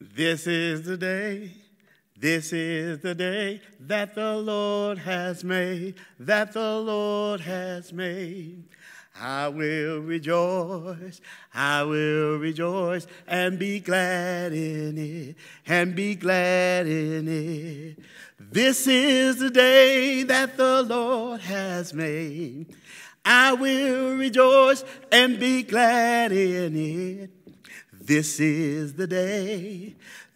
This is the day, this is the day that the Lord has made, that the Lord has made. I will rejoice and be glad in it, and be glad in it. This is the day that the Lord has made. I will rejoice and be glad in it. This is the day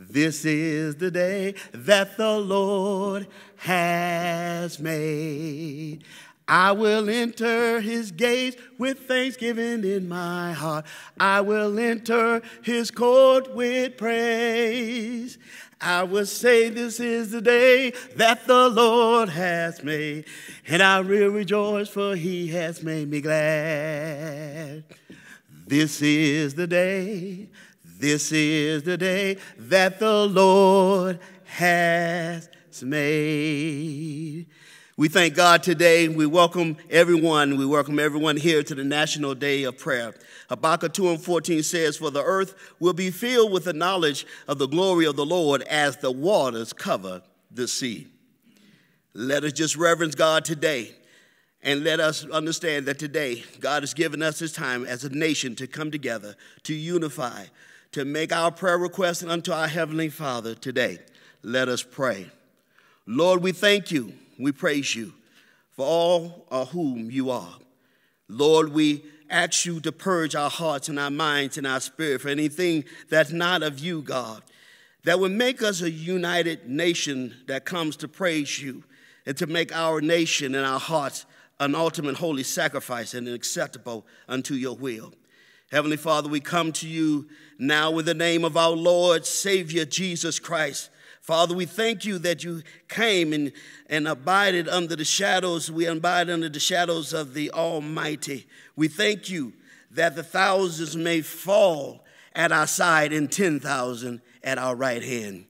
that the Lord has made. I will enter his gates with thanksgiving in my heart. I will enter his court with praise. I will say this is the day that the Lord has made, and I will rejoice, for he has made me glad. This is the day that the Lord has made. We thank God today. We welcome everyone. We welcome everyone here to the National Day of Prayer. Habakkuk 2:14 says, "For the earth will be filled with the knowledge of the glory of the Lord as the waters cover the sea." Let us just reverence God today, and let us understand that today God has given us this time as a nation to come together, to unify, to make our prayer requests unto our Heavenly Father today. Let us pray. Lord, we thank you. We praise you for all of whom you are. Lord, we ask you to purge our hearts and our minds and our spirit for anything that's not of you, God, that would make us a united nation that comes to praise you and to make our nation and our hearts an ultimate holy sacrifice and acceptable unto your will. Heavenly Father, we come to you now in the name of our Lord, Savior, Jesus Christ. Father, we thank you that you came and abided under the shadows. We abide under the shadows of the Almighty. We thank you that the thousands may fall at our side and 10,000 at our right hand.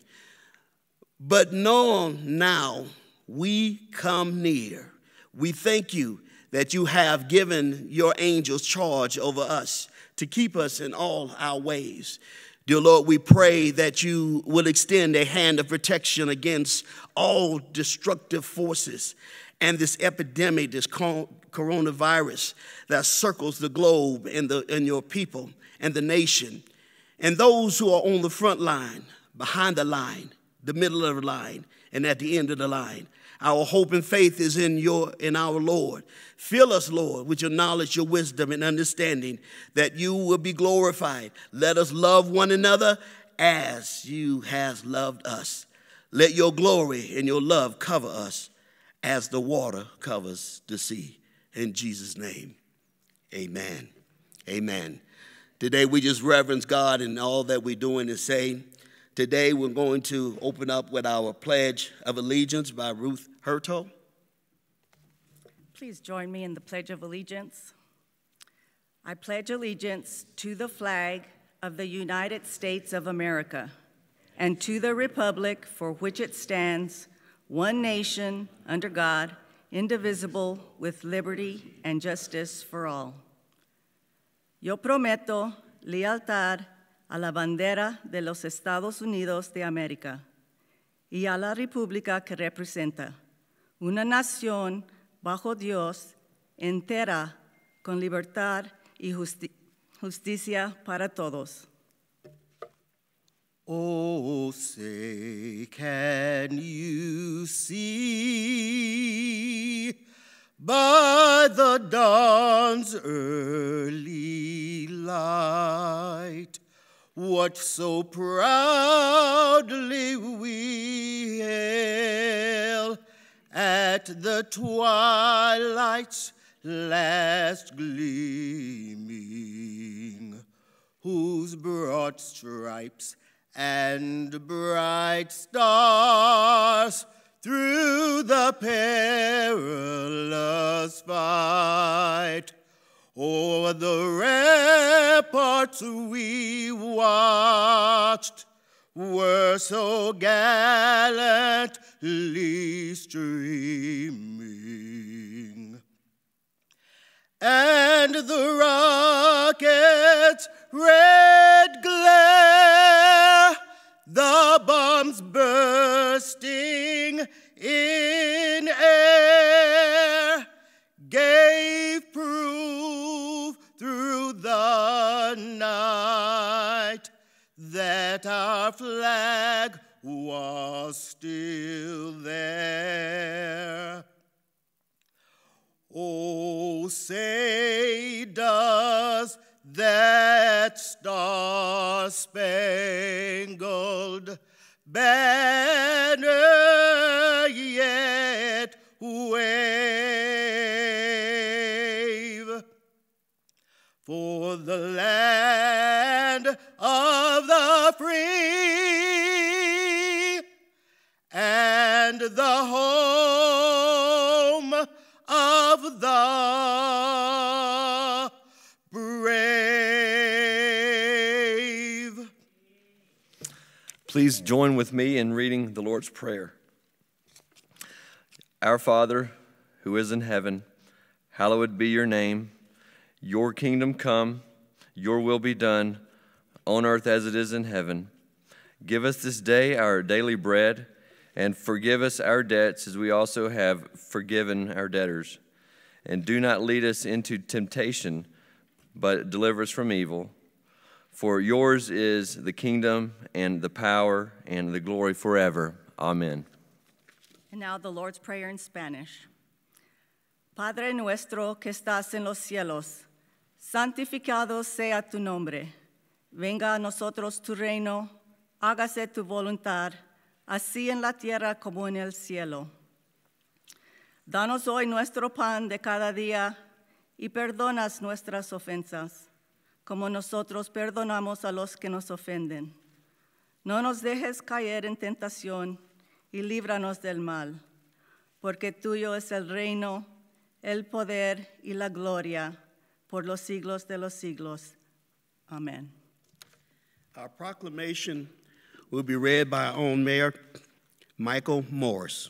But know now we come near. We thank you that you have given your angels charge over us to keep us in all our ways. Dear Lord, we pray that you will extend a hand of protection against all destructive forces and this epidemic, this coronavirus that circles the globe and your people and the nation, and those who are on the front line, behind the line, the middle of the line, and at the end of the line. Our hope and faith is in our Lord. Fill us, Lord, with your knowledge, your wisdom, and understanding, that you will be glorified. Let us love one another as you have loved us. Let your glory and your love cover us as the water covers the sea. In Jesus' name, amen. Amen. Today we just reverence God in all that we're doing and saying. Today we're going to open up with our Pledge of Allegiance by Ruth Hurto. Please join me in the Pledge of Allegiance. I pledge allegiance to the flag of the United States of America and to the republic for which it stands, one nation, under God, indivisible, with liberty and justice for all. Yo prometo lealtad a la bandera de los Estados Unidos de América y a la república que representa, una nación bajo Dios, entera, con libertad y justicia para todos. Oh, say, can you see by the dawn's early light what so proudly we hail at the twilight's last gleaming, whose broad stripes and bright stars through the perilous fight o'er the ramparts we watched were so gallantly streaming. And the rocket's red glare that our flag was still there. Oh, say does that star-spangled banner yet wave for the land of the free and the home of the brave. Please join with me in reading the Lord's Prayer. Our Father, who is in heaven, hallowed be your name. Your kingdom come, your will be done, on earth as it is in heaven. Give us this day our daily bread, and forgive us our debts as we also have forgiven our debtors. And do not lead us into temptation, but deliver us from evil. For yours is the kingdom and the power and the glory forever. Amen. And now the Lord's Prayer in Spanish. Padre nuestro que estás en los cielos, santificado sea tu nombre. Venga a nosotros tu reino, hágase tu voluntad, así en la tierra como en el cielo. Danos hoy nuestro pan de cada día y perdonas nuestras ofensas, como nosotros perdonamos a los que nos ofenden. No nos dejes caer en tentación y líbranos del mal, porque tuyo es el reino, el poder y la gloria por los siglos de los siglos. Amen. Our proclamation will be read by our own Mayor, Michael Morris.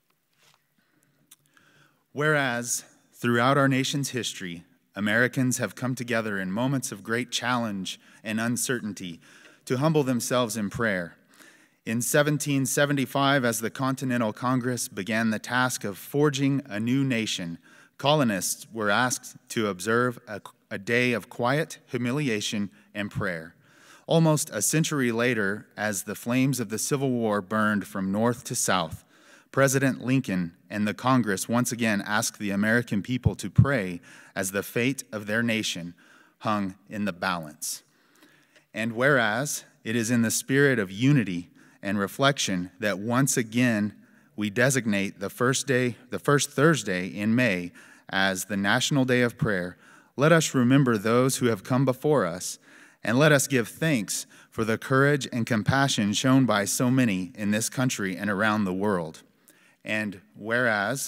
Whereas, throughout our nation's history, Americans have come together in moments of great challenge and uncertainty to humble themselves in prayer. In 1775, as the Continental Congress began the task of forging a new nation, colonists were asked to observe a day of quiet humiliation and prayer. Almost a century later, as the flames of the Civil War burned from north to south, President Lincoln and the Congress once again asked the American people to pray as the fate of their nation hung in the balance. And whereas it is in the spirit of unity and reflection that once again we designate the first Thursday in May as the National Day of Prayer, let us remember those who have come before us, and let us give thanks for the courage and compassion shown by so many in this country and around the world. And whereas,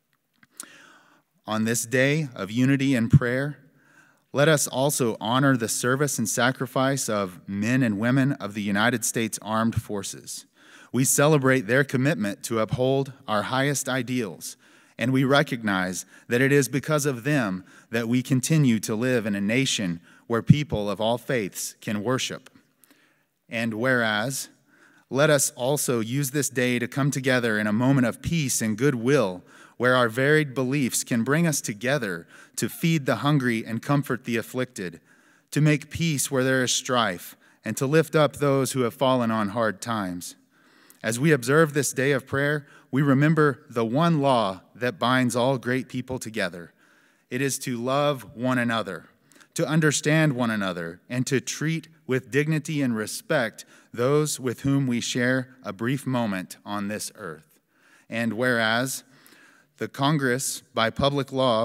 on this day of unity and prayer, let us also honor the service and sacrifice of men and women of the United States Armed Forces. We celebrate their commitment to uphold our highest ideals, and we recognize that it is because of them that we continue to live in a nation where people of all faiths can worship. And whereas, let us also use this day to come together in a moment of peace and goodwill, where our varied beliefs can bring us together to feed the hungry and comfort the afflicted, to make peace where there is strife, and to lift up those who have fallen on hard times. As we observe this day of prayer, we remember the one law that binds all great people together. It is to love one another, to understand one another, and to treat with dignity and respect those with whom we share a brief moment on this earth. And whereas the Congress, by Public Law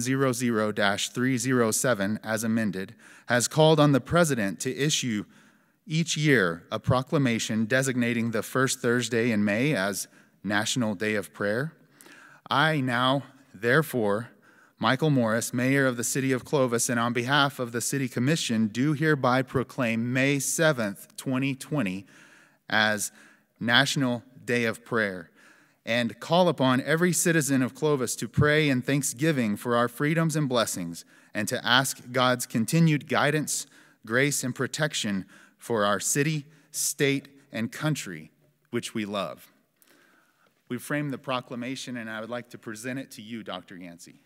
100-307 as amended, has called on the President to issue each year a proclamation designating the first Thursday in May as National Day of Prayer, I now, therefore, Michael Morris, Mayor of the City of Clovis, and on behalf of the City Commission, do hereby proclaim May 7th, 2020 as National Day of Prayer, and call upon every citizen of Clovis to pray in thanksgiving for our freedoms and blessings, and to ask God's continued guidance, grace, and protection for our city, state, and country, which we love. We framed the proclamation, and I would like to present it to you, Dr. Yancey.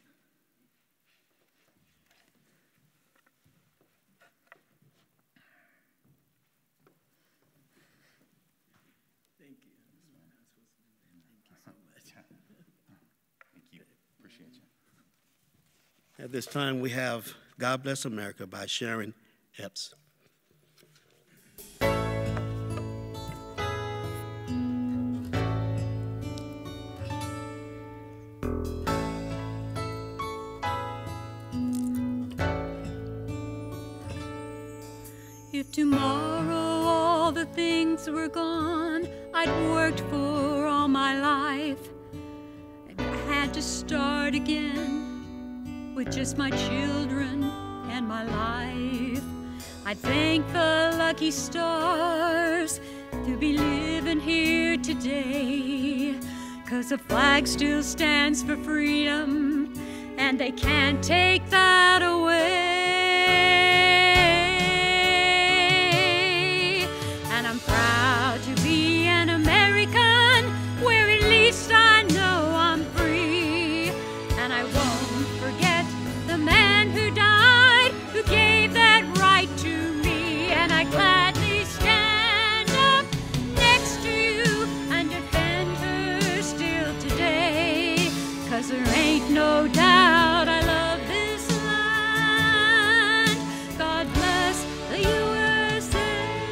At this time, we have God Bless America by Sharon Epps. If tomorrow all the things were gone I'd worked for all my life, and I had to start again with just my children and my life, I'd thank the lucky stars to be living here today, 'cause the flag still stands for freedom and they can't take that away. And I'm proud to be an American, where at least I know I'm free. And I won't forget the man who died, who gave that right to me. And I gladly stand up next to you and defend her still today, 'cause there ain't no doubt I love this land. God bless the USA.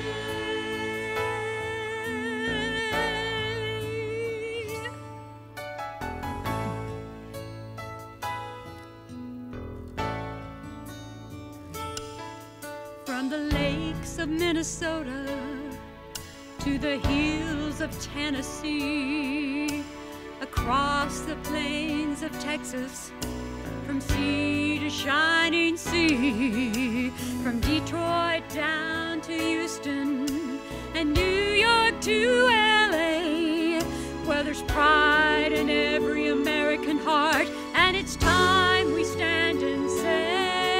From the lakes of Minnesota to the hills of Tennessee, across the plains of Texas, from sea to shining sea, from Detroit down to Houston and New York to LA, where there's pride in every American heart, and it's time we stand and say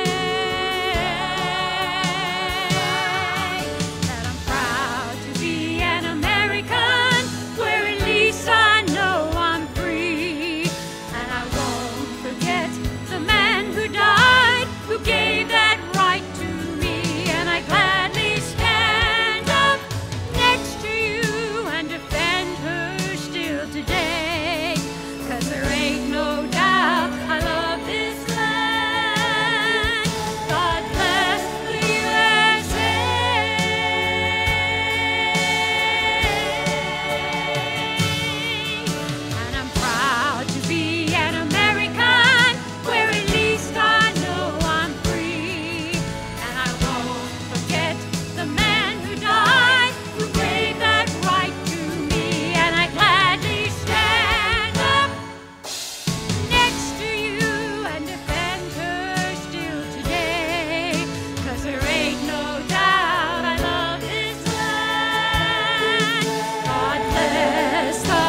that I'm proud to be an American, where at least I know I'm free. And I won't forget the man who died, who gave that right to me. And I gladly stand up next to you and defend her still today, 'cause there ain't no doubt I love this land. God bless the USA. And I'm proud to be an American, where at least I know I'm free. And I won't forget the man who died, who gave that right to me. And I gladly stand up next to you and defend her still today, 'cause there ain't no doubt I love this land. God bless the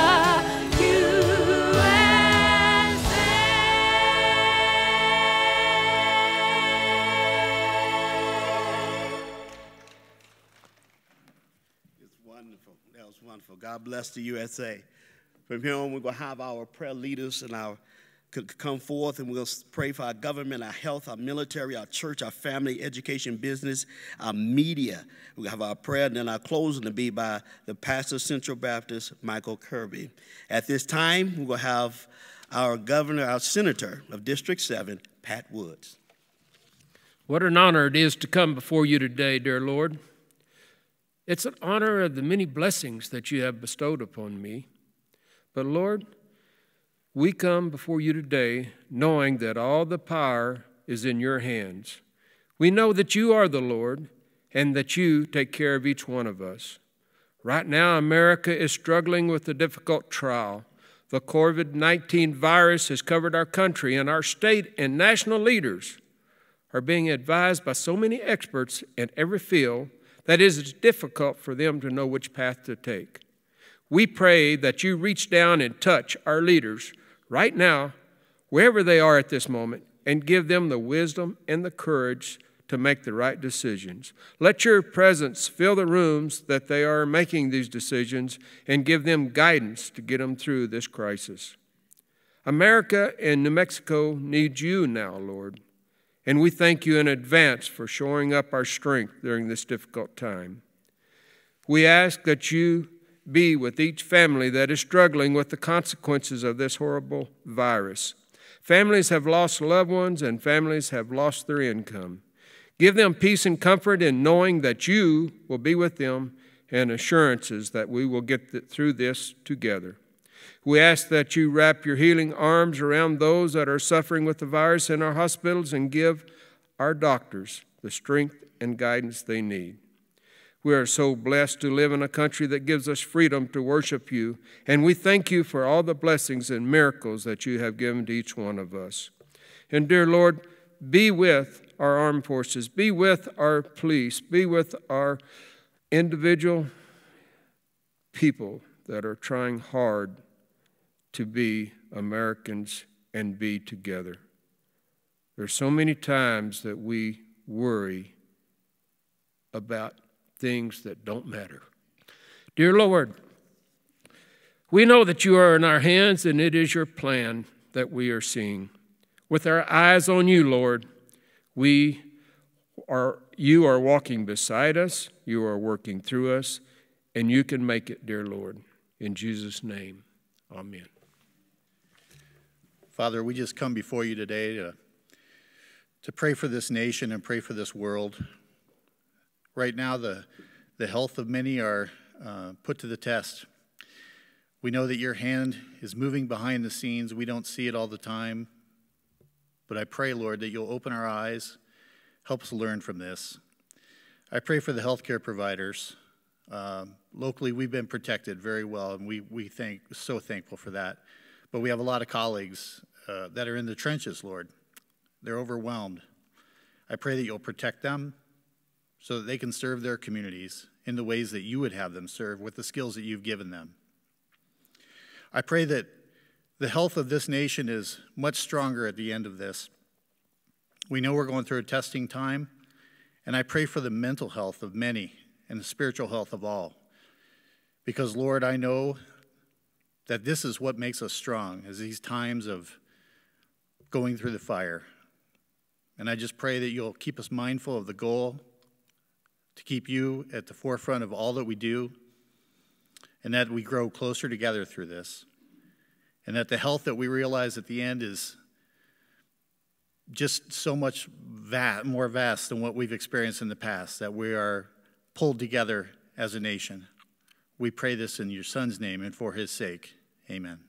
USA. It's wonderful. That was wonderful. God bless the USA. From here on, we're going to have our prayer leaders and our come forth, and we're going to pray for our government, our health, our military, our church, our family, education, business, our media. We're going to have our prayer, and then our closing to be by the pastor of Central Baptist, Michael Kirby. At this time, we're going to have our governor, our senator of District 7, Pat Woods. What an honor it is to come before you today, dear Lord. It's an honor of the many blessings that you have bestowed upon me. But Lord, we come before you today knowing that all the power is in your hands. We know that you are the Lord and that you take care of each one of us. Right now, America is struggling with a difficult trial. The COVID-19 virus has covered our country, and our state and national leaders are being advised by so many experts in every field that it is difficult for them to know which path to take. We pray that you reach down and touch our leaders right now, wherever they are at this moment, and give them the wisdom and the courage to make the right decisions. Let your presence fill the rooms that they are making these decisions and give them guidance to get them through this crisis. America and New Mexico need you now, Lord, and we thank you in advance for shoring up our strength during this difficult time. We ask that you be with each family that is struggling with the consequences of this horrible virus. Families have lost loved ones, and families have lost their income. Give them peace and comfort in knowing that you will be with them, and assurances that we will get through this together. We ask that you wrap your healing arms around those that are suffering with the virus in our hospitals and give our doctors the strength and guidance they need. We are so blessed to live in a country that gives us freedom to worship you, and we thank you for all the blessings and miracles that you have given to each one of us. And dear Lord, be with our armed forces, be with our police, be with our individual people that are trying hard to be Americans and be together. There's so many times that we worry about things that don't matter. Dear Lord, we know that you are in our hands, and it is your plan that we are seeing. With our eyes on you, Lord, you are walking beside us, you are working through us, and you can make it, dear Lord. In Jesus' name, amen. Father, we just come before you today to pray for this nation and pray for this world. Right now, the health of many are put to the test. We know that your hand is moving behind the scenes. We don't see it all the time. But I pray, Lord, that you'll open our eyes, help us learn from this. I pray for the healthcare providers. Locally, we've been protected very well, and we so thankful for that. But we have a lot of colleagues that are in the trenches, Lord. They're overwhelmed. I pray that you'll protect them so that they can serve their communities in the ways that you would have them serve with the skills that you've given them. I pray that the health of this nation is much stronger at the end of this. We know we're going through a testing time, and I pray for the mental health of many and the spiritual health of all. Because, Lord, I know that this is what makes us strong, is these times of going through the fire. And I just pray that you'll keep us mindful of the goal, to keep you at the forefront of all that we do, and that we grow closer together through this. And that the health that we realize at the end is just so much more vast than what we've experienced in the past, that we are pulled together as a nation. We pray this in your Son's name and for his sake. Amen.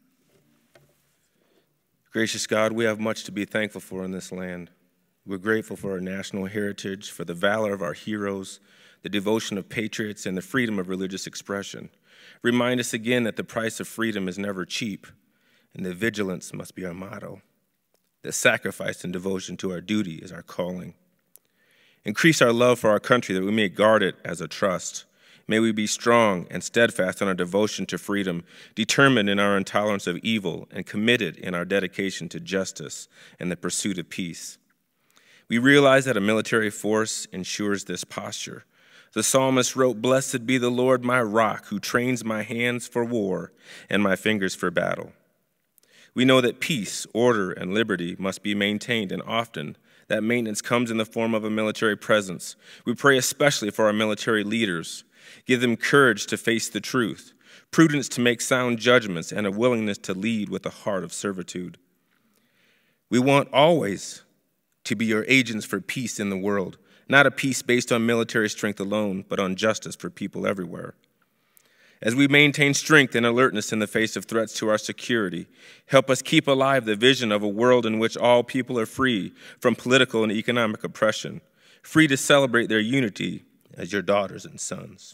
Gracious God, we have much to be thankful for in this land. We're grateful for our national heritage, for the valor of our heroes, the devotion of patriots, and the freedom of religious expression. Remind us again that the price of freedom is never cheap, and that vigilance must be our motto. That sacrifice and devotion to our duty is our calling. Increase our love for our country that we may guard it as a trust. May we be strong and steadfast in our devotion to freedom, determined in our intolerance of evil, and committed in our dedication to justice and the pursuit of peace. We realize that a military force ensures this posture. The psalmist wrote, "Blessed be the Lord my rock, who trains my hands for war and my fingers for battle." We know that peace, order, and liberty must be maintained, and often that maintenance comes in the form of a military presence. We pray especially for our military leaders. Give them courage to face the truth, prudence to make sound judgments, and a willingness to lead with a heart of servitude. We want always to be your agents for peace in the world, not a peace based on military strength alone, but on justice for people everywhere. As we maintain strength and alertness in the face of threats to our security, help us keep alive the vision of a world in which all people are free from political and economic oppression, free to celebrate their unity as your daughters and sons.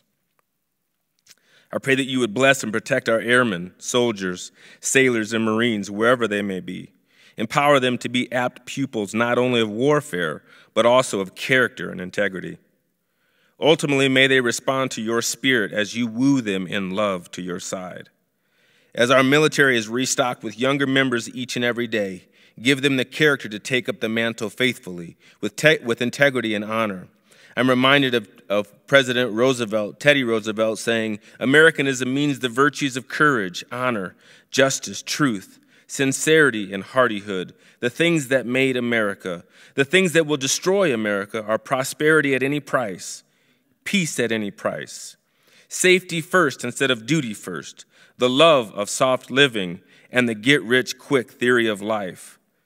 I pray that you would bless and protect our airmen, soldiers, sailors, and Marines, wherever they may be. Empower them to be apt pupils not only of warfare, but also of character and integrity. Ultimately, may they respond to your spirit as you woo them in love to your side. As our military is restocked with younger members each and every day, give them the character to take up the mantle faithfully, with integrity and honor. I'm reminded of President Roosevelt, Teddy Roosevelt, saying, "Americanism means the virtues of courage, honor, justice, truth, sincerity, and hardihood, the things that made America. The things that will destroy America are prosperity at any price, peace at any price, safety first instead of duty first, the love of soft living, and the get-rich-quick theory of life.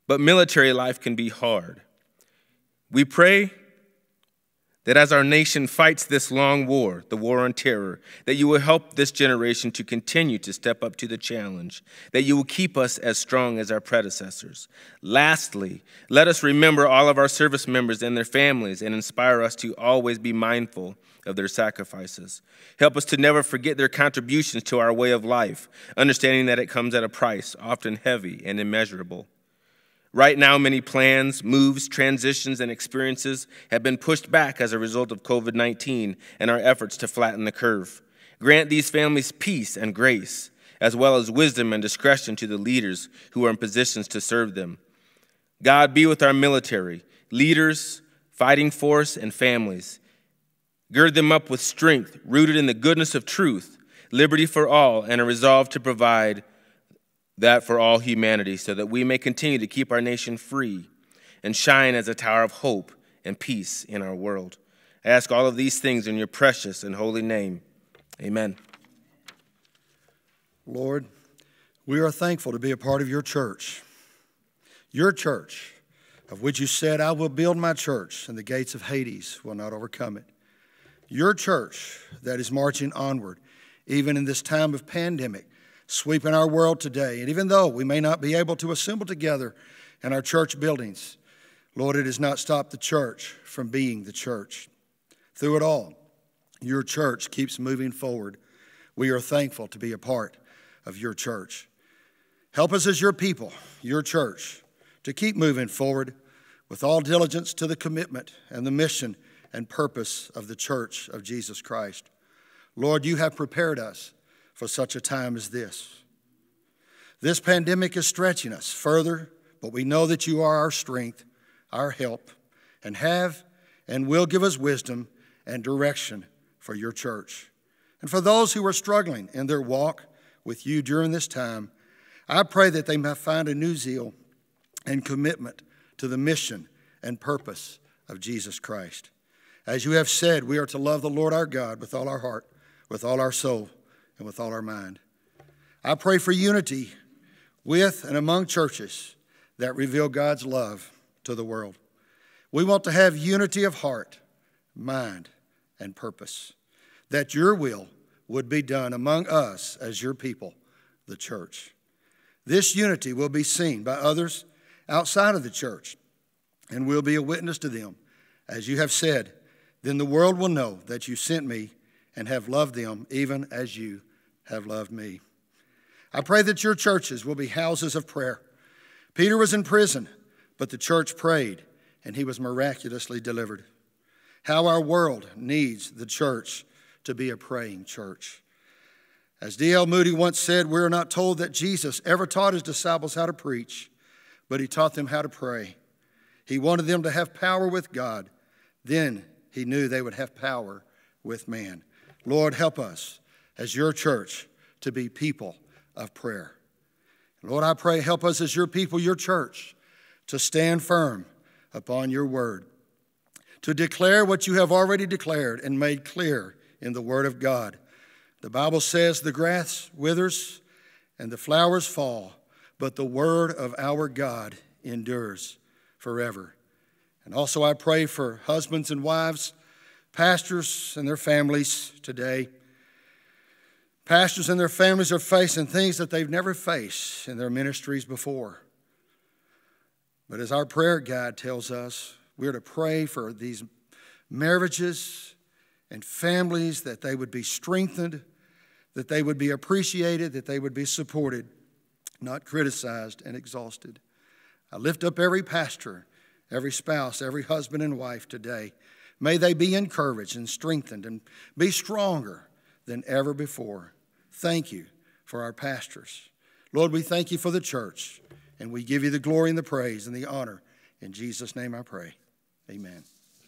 but military life can be hard. We pray that as our nation fights this long war, the war on terror, that you will help this generation to continue to step up to the challenge, that you will keep us as strong as our predecessors. Lastly, let us remember all of our service members and their families and inspire us to always be mindful of their sacrifices. Help us to never forget their contributions to our way of life, understanding that it comes at a price, often heavy and immeasurable. Right now, many plans, moves, transitions, and experiences have been pushed back as a result of COVID-19 and our efforts to flatten the curve. Grant these families peace and grace, as well as wisdom and discretion to the leaders who are in positions to serve them. God, be with our military, leaders, fighting force, and families. Gird them up with strength, rooted in the goodness of truth, liberty for all, and a resolve to provide that for all humanity, so that we may continue to keep our nation free and shine as a tower of hope and peace in our world. I ask all of these things in your precious and holy name. Amen. Lord, we are thankful to be a part of your church, of which you said, I will build my church, and the gates of Hades will not overcome it. Your church that is marching onward, even in this time of pandemic, sweeping our world today. And even though we may not be able to assemble together in our church buildings, Lord, it has not stopped the church from being the church. Through it all, your church keeps moving forward. We are thankful to be a part of your church. Help us as your people, your church, to keep moving forward with all diligence to the commitment and the mission and purpose of the church of Jesus Christ. Lord, you have prepared us for such a time as this. This pandemic is stretching us further, but we know that you are our strength, our help, and have and will give us wisdom and direction for your church. And for those who are struggling in their walk with you during this time, I pray that they may find a new zeal and commitment to the mission and purpose of Jesus Christ. As you have said, we are to love the Lord our God with all our heart, with all our soul, and with all our mind. I pray for unity with and among churches that reveal God's love to the world. We want to have unity of heart, mind, and purpose, that your will would be done among us as your people, the church. This unity will be seen by others outside of the church, and will be a witness to them. As you have said, then the world will know that you sent me and have loved them even as you have loved me. I pray that your churches will be houses of prayer. Peter was in prison, but the church prayed, and he was miraculously delivered. How our world needs the church to be a praying church. As D.L. Moody once said, we are not told that Jesus ever taught his disciples how to preach, but he taught them how to pray. He wanted them to have power with God. Then he knew they would have power with man. Lord, help us as your church to be people of prayer. Lord, I pray, help us as your people, your church, to stand firm upon your word, to declare what you have already declared and made clear in the word of God. The Bible says the grass withers and the flowers fall, but the word of our God endures forever. And also I pray for husbands and wives, pastors and their families today. Pastors and their families are facing things that they've never faced in their ministries before. But as our prayer guide tells us, we're to pray for these marriages and families, that they would be strengthened, that they would be appreciated, that they would be supported, not criticized and exhausted. I lift up every pastor, every spouse, every husband and wife today. May they be encouraged and strengthened and be stronger than ever before. Thank you for our pastors. Lord, we thank you for the church, and we give you the glory and the praise and the honor. In Jesus' name I pray. Amen.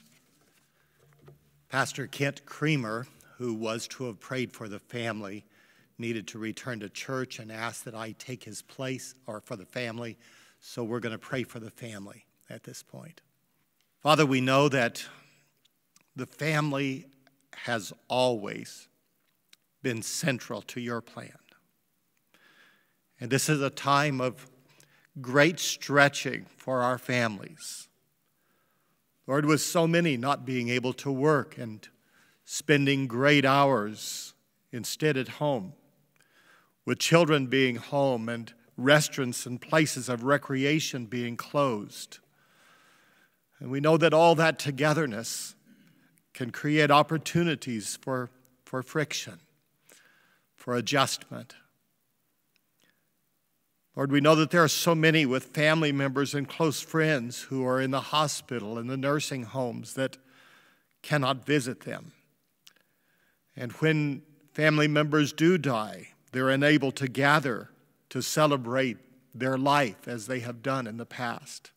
Pastor Kent Creamer, who was to have prayed for the family, needed to return to church and asked that I take his place, or for the family. So we're going to pray for the family at this point. Father, we know that the family has always been central to your plan. And this is a time of great stretching for our families. Lord, with so many not being able to work and spending great hours instead at home, with children being home and restaurants and places of recreation being closed. And we know that all that togetherness can create opportunities for friction, for adjustment. Lord, we know that there are so many with family members and close friends who are in the hospital and the nursing homes that cannot visit them. And when family members do die, they're unable to gather to celebrate their life as they have done in the past.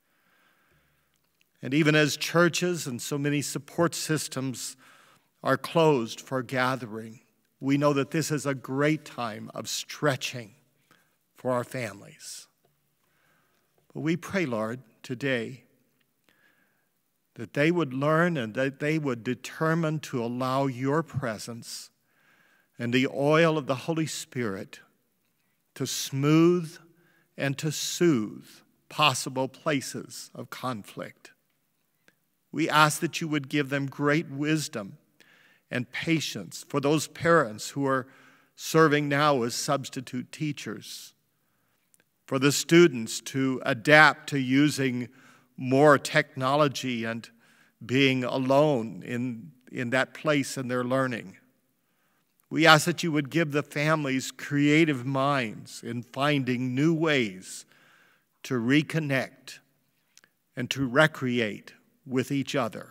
And even as churches and so many support systems are closed for gathering, we know that this is a great time of stretching for our families. But we pray, Lord, today that they would learn and that they would determine to allow your presence and the oil of the Holy Spirit to smooth and to soothe possible places of conflict. We ask that you would give them great wisdom and patience for those parents who are serving now as substitute teachers, for the students to adapt to using more technology and being alone in that place in their learning. We ask that you would give the families creative minds in finding new ways to reconnect and to recreate with each other.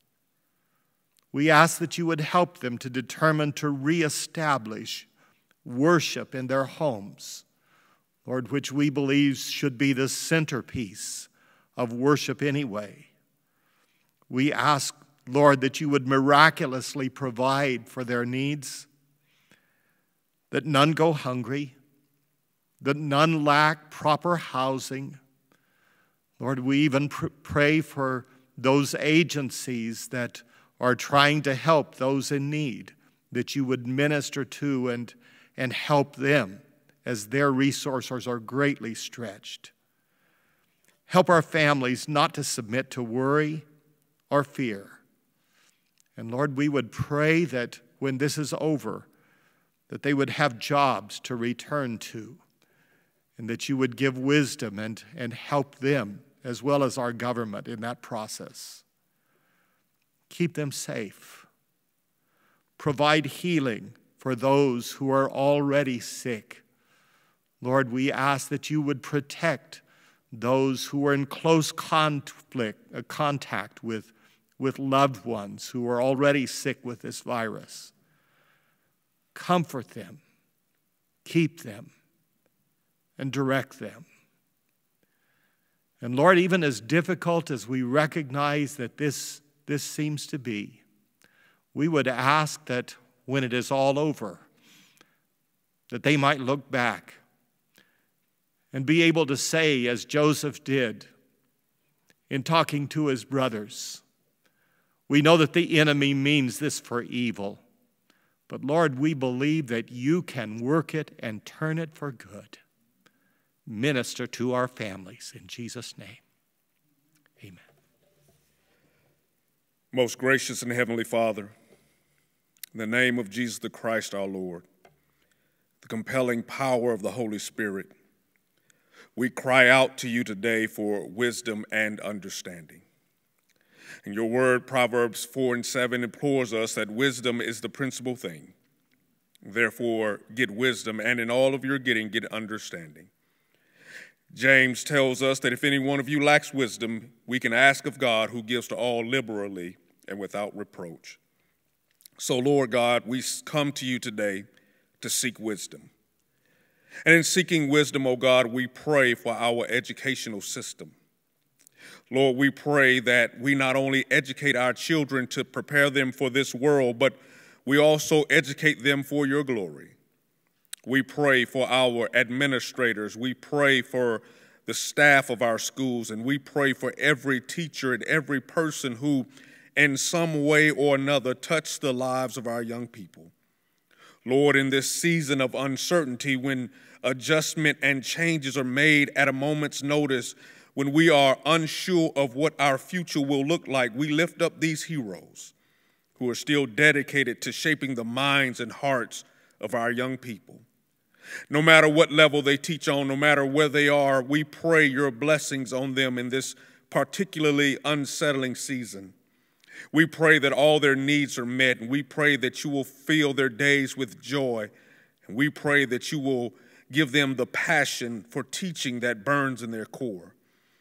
We ask that you would help them to determine to reestablish worship in their homes, Lord, which we believe should be the centerpiece of worship anyway. We ask, Lord, that you would miraculously provide for their needs, that none go hungry, that none lack proper housing. Lord, we even pray for those agencies that are trying to help those in need, that you would minister to and help them as their resources are greatly stretched. Help our families not to submit to worry or fear. And Lord, we would pray that when this is over, that they would have jobs to return to, and that you would give wisdom and help them as well as our government in that process. Keep them safe. Provide healing for those who are already sick. Lord, we ask that you would protect those who are in close contact with loved ones who are already sick with this virus. Comfort them, keep them, and direct them. And Lord, even as difficult as we recognize that this seems to be, we would ask that when it is all over, that they might look back and be able to say, as Joseph did in talking to his brothers, we know that the enemy means this for evil, but Lord, we believe that you can work it and turn it for good. Minister to our families in Jesus' name. Amen. Most gracious and heavenly Father, in the name of Jesus the Christ our Lord, the compelling power of the Holy Spirit, we cry out to you today for wisdom and understanding. And your word, Proverbs 4:7, implores us that wisdom is the principal thing. Therefore, get wisdom, and in all of your getting, get understanding. James tells us that if any one of you lacks wisdom, we can ask of God, who gives to all liberally and without reproach. So, Lord God, we come to you today to seek wisdom. And in seeking wisdom, oh God, we pray for our educational system. Lord, we pray that we not only educate our children to prepare them for this world, but we also educate them for your glory. We pray for our administrators. We pray for the staff of our schools, and we pray for every teacher and every person who, in some way or another, touched the lives of our young people. Lord, in this season of uncertainty, when adjustment and changes are made at a moment's notice, when we are unsure of what our future will look like, we lift up these heroes who are still dedicated to shaping the minds and hearts of our young people. No matter what level they teach on, no matter where they are, we pray your blessings on them in this particularly unsettling season. We pray that all their needs are met, and we pray that you will fill their days with joy, and we pray that you will give them the passion for teaching that burns in their core.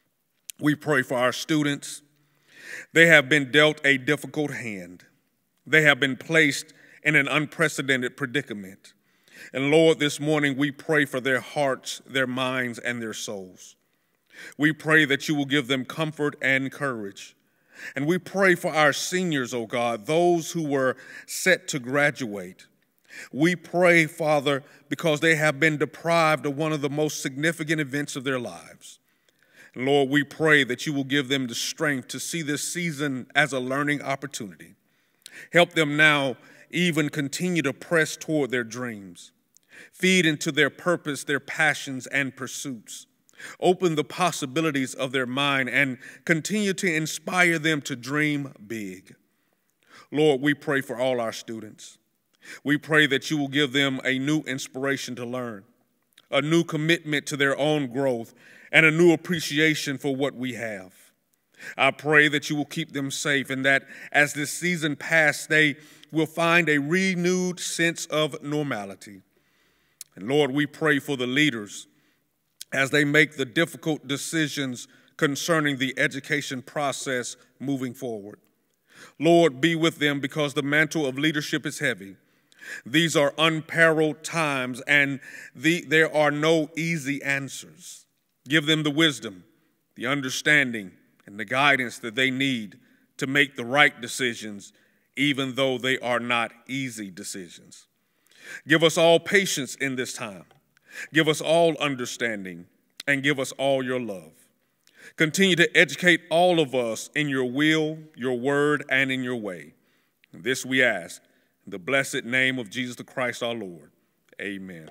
We pray for our students. They have been dealt a difficult hand. They have been placed in an unprecedented predicament. And Lord, this morning we pray for their hearts, their minds, and their souls. We pray that you will give them comfort and courage. And we pray for our seniors, oh God, those who were set to graduate. We pray, Father, because they have been deprived of one of the most significant events of their lives. And Lord, we pray that you will give them the strength to see this season as a learning opportunity. Help them now even continue to press toward their dreams. Feed into their purpose, their passions, and pursuits. Open the possibilities of their mind and continue to inspire them to dream big. Lord, we pray for all our students. We pray that you will give them a new inspiration to learn, a new commitment to their own growth, and a new appreciation for what we have. I pray that you will keep them safe and that as this season passes, they will find a renewed sense of normality. And Lord, we pray for the leaders as they make the difficult decisions concerning the education process moving forward. Lord, be with them because the mantle of leadership is heavy. These are unparalleled times, and there are no easy answers. Give them the wisdom, the understanding, and the guidance that they need to make the right decisions, even though they are not easy decisions. Give us all patience in this time. Give us all understanding, and give us all your love. Continue to educate all of us in your will, your word, and in your way. And this we ask in the blessed name of Jesus the Christ our Lord. Amen.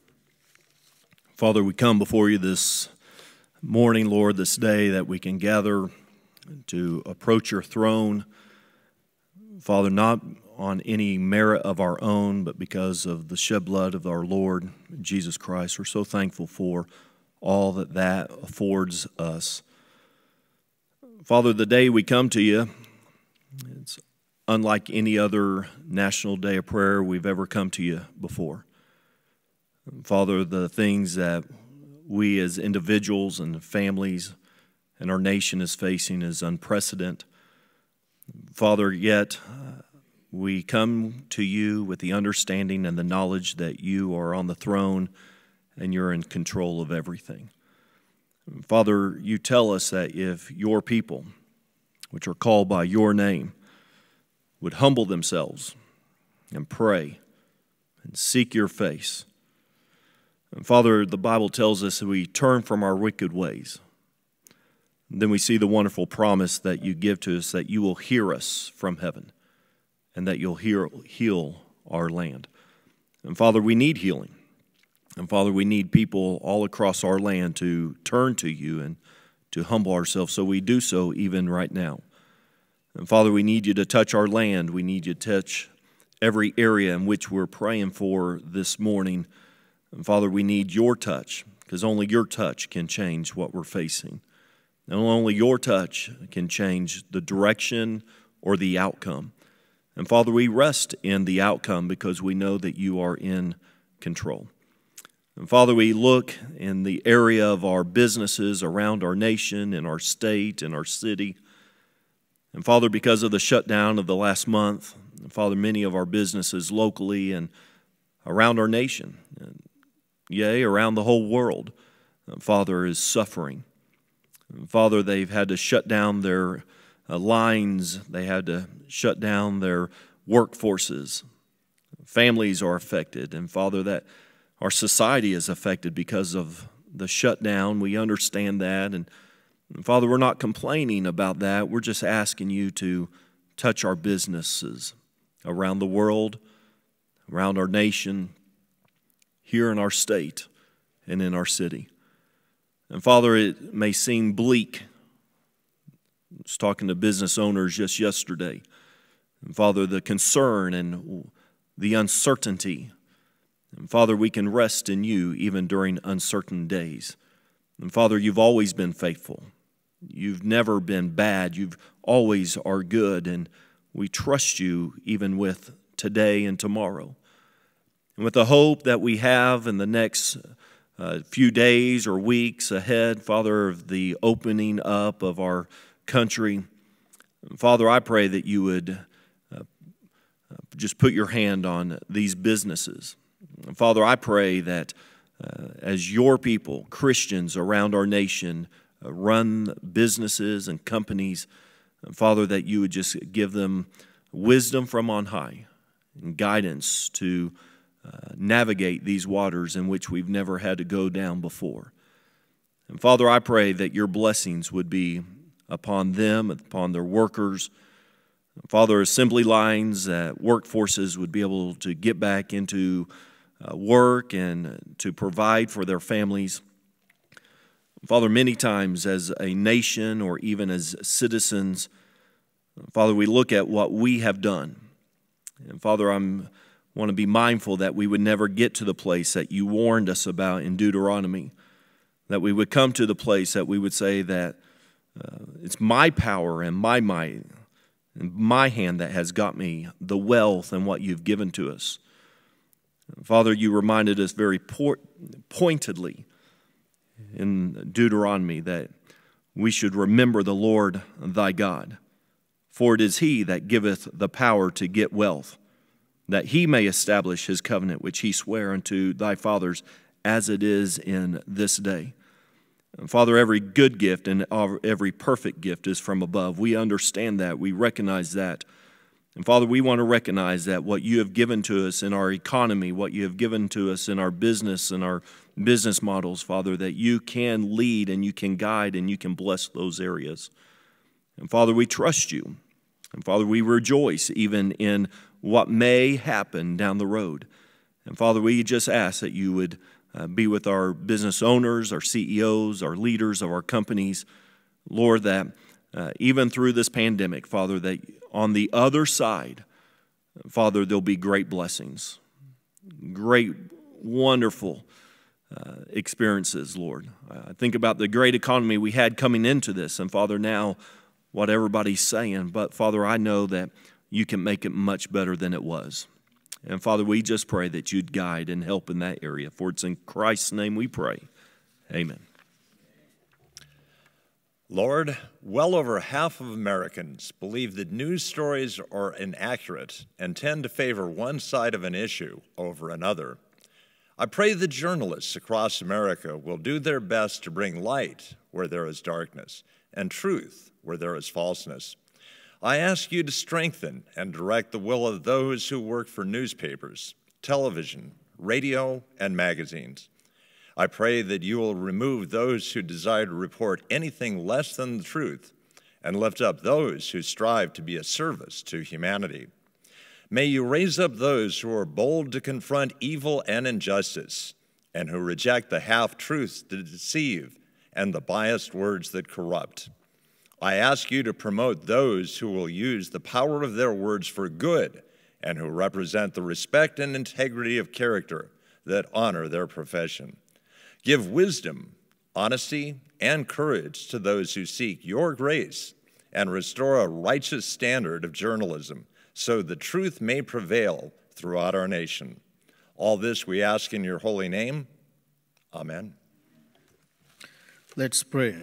Father, we come before you this morning, Lord, this day that we can gather to approach your throne. Father, not on any merit of our own, but because of the shed blood of our Lord Jesus Christ. We're so thankful for all that affords us. Father, the day we come to you, it's unlike any other National Day of Prayer we've ever come to you before. Father, the things that we as individuals and families and our nation is facing is unprecedented. Father, yet we come to you with the understanding and the knowledge that you are on the throne and you're in control of everything. Father, you tell us that if your people, which are called by your name, would humble themselves and pray and seek your face. And Father, the Bible tells us that we turn from our wicked ways. And then we see the wonderful promise that you give to us that you will hear us from heaven and that you'll heal our land. And Father, we need healing. And Father, we need people all across our land to turn to you and to humble ourselves, so we do so even right now. And Father, we need you to touch our land. We need you to touch every area in which we're praying for this morning. And Father, we need your touch, because only your touch can change what we're facing. And only your touch can change the direction or the outcome. And Father, we rest in the outcome because we know that you are in control. And Father, we look in the area of our businesses around our nation, in our state, in our city. And Father, because of the shutdown of the last month, and Father, many of our businesses locally and around our nation, and yea, around the whole world, Father, is suffering. And Father, they've had to shut down their lines. They had to shut down their workforces. Families are affected. And Father, that our society is affected because of the shutdown. We understand that. And Father, we're not complaining about that. We're just asking you to touch our businesses around the world, around our nation, here in our state, and in our city. And Father, it may seem bleak. I was talking to business owners just yesterday. And Father, the concern and the uncertainty. And Father, we can rest in you even during uncertain days. And Father, you've always been faithful. You've never been bad. You've always are good. And we trust you even with today and tomorrow. And with the hope that we have in the next few days or weeks ahead, Father, of the opening up of our country, Father, I pray that you would just put your hand on these businesses. Father, I pray that as your people, Christians around our nation, run businesses and companies, Father, that you would just give them wisdom from on high and guidance to navigate these waters in which we've never had to go down before. And Father, I pray that your blessings would be upon them, upon their workers. Father, assembly lines, workforces would be able to get back into work and to provide for their families. Father, many times as a nation or even as citizens, Father, we look at what we have done. And Father, I want to be mindful that we would never get to the place that you warned us about in Deuteronomy, that we would come to the place that we would say that it's my power and my might and my hand that has got me the wealth and what you've given to us. Father, you reminded us very pointedly in Deuteronomy that we should remember the Lord thy God, for it is he that giveth the power to get wealth, that he may establish his covenant which he sware unto thy fathers, as it is in this day. And Father, every good gift and every perfect gift is from above. We understand that. We recognize that. And Father, we want to recognize that what you have given to us in our economy, what you have given to us in our business and our business models, Father, that you can lead and you can guide and you can bless those areas. And Father, we trust you. And Father, we rejoice even in what may happen down the road. And Father, we just ask that you would be with our business owners, our CEOs, our leaders of our companies. Lord, that even through this pandemic, Father, that on the other side, Father, there'll be great blessings, great, wonderful experiences, Lord. I think about the great economy we had coming into this, and Father, now what everybody's saying, but Father, I know that you can make it much better than it was. And Father, we just pray that you'd guide and help in that area. For it's in Christ's name we pray. Amen. Lord, well over half of Americans believe that news stories are inaccurate and tend to favor one side of an issue over another. I pray that journalists across America will do their best to bring light where there is darkness and truth where there is falseness. I ask you to strengthen and direct the will of those who work for newspapers, television, radio, and magazines. I pray that you will remove those who desire to report anything less than the truth and lift up those who strive to be a service to humanity. May you raise up those who are bold to confront evil and injustice and who reject the half-truths that deceive and the biased words that corrupt. I ask you to promote those who will use the power of their words for good and who represent the respect and integrity of character that honor their profession. Give wisdom, honesty, and courage to those who seek your grace and restore a righteous standard of journalism so the truth may prevail throughout our nation. All this we ask in your holy name. Amen. Let's pray.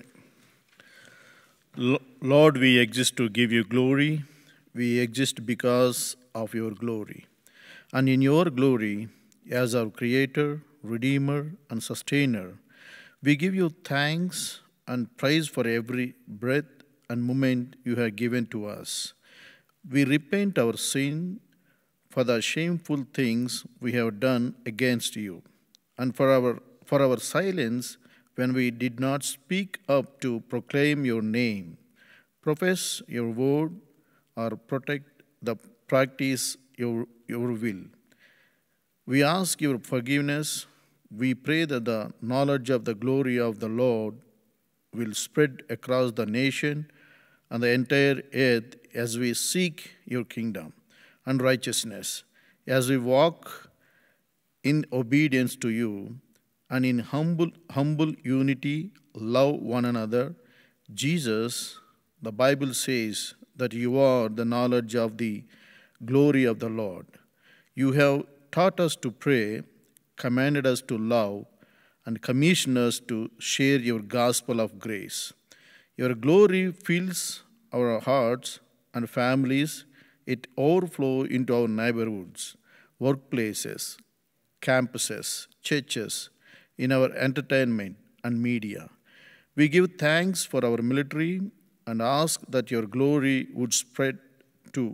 Lord, we exist to give you glory. We exist because of your glory. And in your glory, as our Creator, Redeemer, and Sustainer, we give you thanks and praise for every breath and moment you have given to us. We repent our sin for the shameful things we have done against you, and for our silence when we did not speak up to proclaim your name, profess your word, or protect the practice your will. We ask your forgiveness. We pray that the knowledge of the glory of the Lord will spread across the nation and the entire earth as we seek your kingdom and righteousness, as we walk in obedience to you and in humble unity love one another. Jesus, the Bible says that you are the knowledge of the glory of the Lord. You have taught us to pray, commanded us to love, and commissioned us to share your gospel of grace. Your glory fills our hearts and families. It overflows into our neighborhoods, workplaces, campuses, churches, in our entertainment and media. We give thanks for our military and ask that your glory would spread to,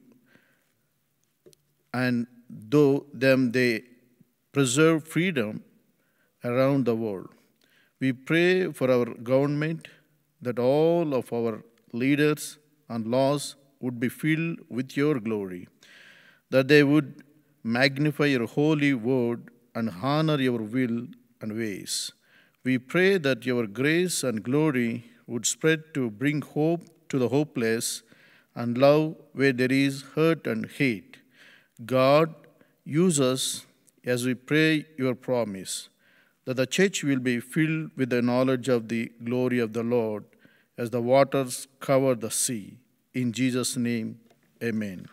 and though them they preserve freedom around the world. We pray for our government that all of our leaders and laws would be filled with your glory, that they would magnify your holy word and honor your will and ways. We pray that your grace and glory would spread to bring hope to the hopeless and love where there is hurt and hate. God, use us as we pray your promise that the church will be filled with the knowledge of the glory of the Lord as the waters cover the sea. In Jesus' name, amen.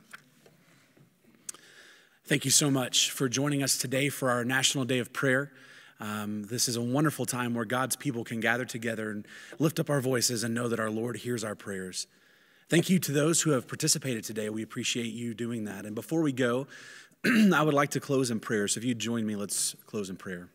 Thank you so much for joining us today for our National Day of Prayer. This is a wonderful time where God's people can gather together and lift up our voices and know that our Lord hears our prayers. Thank you to those who have participated today. We appreciate you doing that. And before we go, I would like to close in prayer. So if you'd join me, let's close in prayer.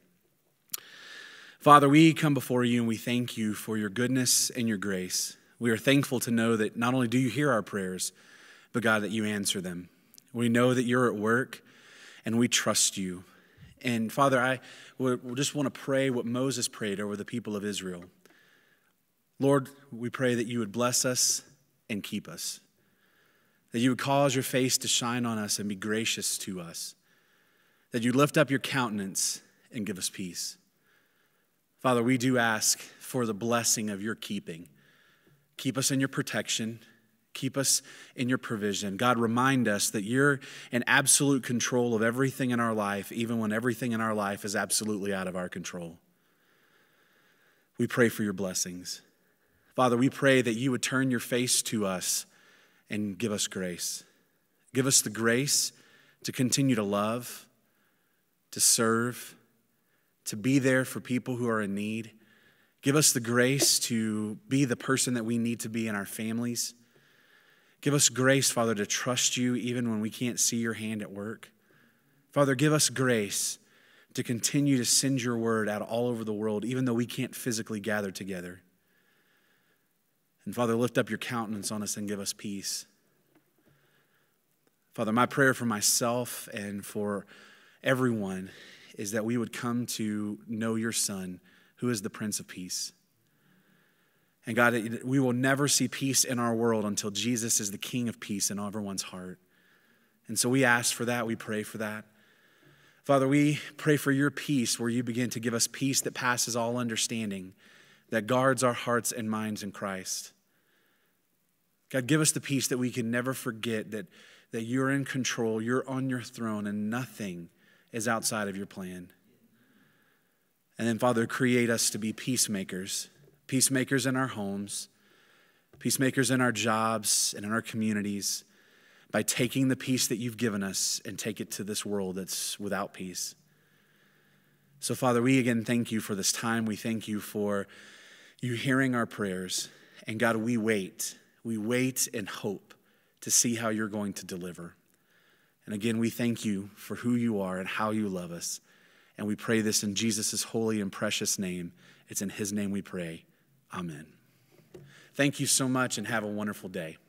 Father, we come before you and we thank you for your goodness and your grace. We are thankful to know that not only do you hear our prayers, but God, that you answer them. We know that you're at work and we trust you. And Father, I just want to pray what Moses prayed over the people of Israel. Lord, we pray that you would bless us and keep us, that you would cause your face to shine on us and be gracious to us, that you lift up your countenance and give us peace. Father, we do ask for the blessing of your keeping. Keep us in your protection. Keep us in your provision. God, remind us that you're in absolute control of everything in our life, even when everything in our life is absolutely out of our control. We pray for your blessings. Father, we pray that you would turn your face to us and give us grace. Give us the grace to continue to love, to serve, to be there for people who are in need. Give us the grace to be the person that we need to be in our families. Give us grace, Father, to trust you even when we can't see your hand at work. Father, give us grace to continue to send your word out all over the world, even though we can't physically gather together. And Father, lift up your countenance on us and give us peace. Father, my prayer for myself and for everyone is that we would come to know your Son, who is the Prince of Peace. And God, we will never see peace in our world until Jesus is the King of peace in everyone's heart. And so we ask for that. We pray for that. Father, we pray for your peace where you begin to give us peace that passes all understanding, that guards our hearts and minds in Christ. God, give us the peace that we can never forget that you're in control, you're on your throne, and nothing is outside of your plan. And then, Father, create us to be peacemakers, peacemakers in our homes, peacemakers in our jobs and in our communities, by taking the peace that you've given us and take it to this world that's without peace. So, Father, we again thank you for this time. We thank you for you hearing our prayers. And God, we wait and hope to see how you're going to deliver. And again, we thank you for who you are and how you love us. And we pray this in Jesus' holy and precious name. It's in his name we pray. Amen. Thank you so much and have a wonderful day.